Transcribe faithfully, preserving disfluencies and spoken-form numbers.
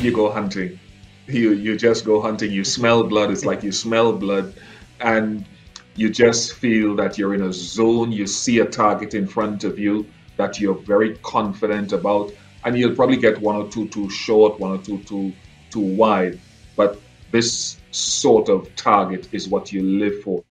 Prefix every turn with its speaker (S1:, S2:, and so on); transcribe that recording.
S1: you go hunting. You you just go hunting. You smell blood. It's like you smell blood, and you just feel that you're in a zone. You see a target in front of you that you're very confident about, and you'll probably get one or two too short, one or two too too wide. But this sort of target is what you live for.